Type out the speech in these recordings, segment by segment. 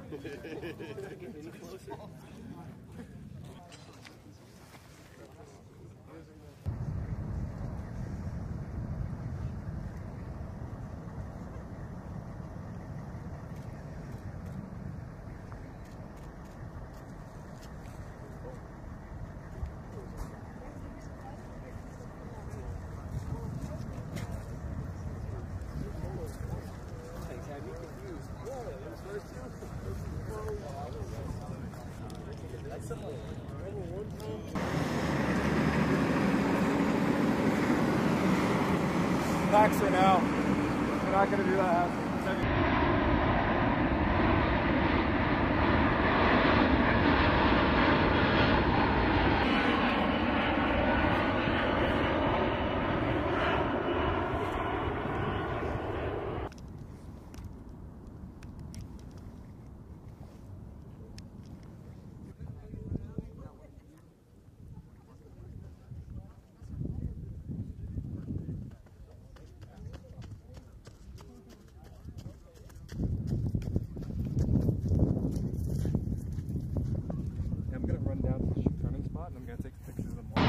Any closer? Packs are now. We're not going to do that. I'm going to take pictures of them all.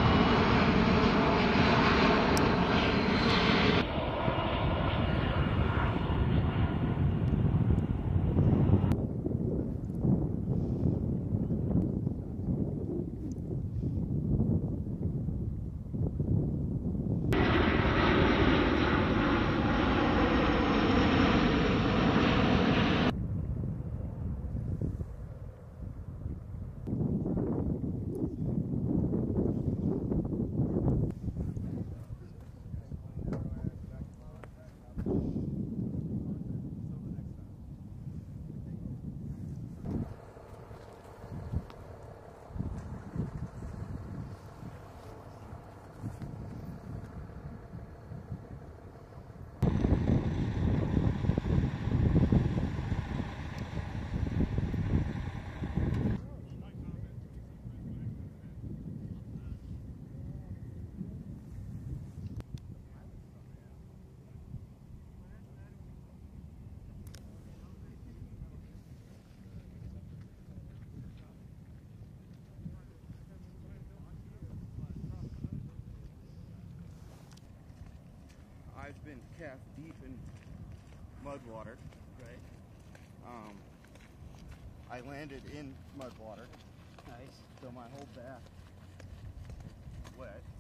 I've been calf deep in mud water, right? I landed in mud water. Nice. So my whole back wet.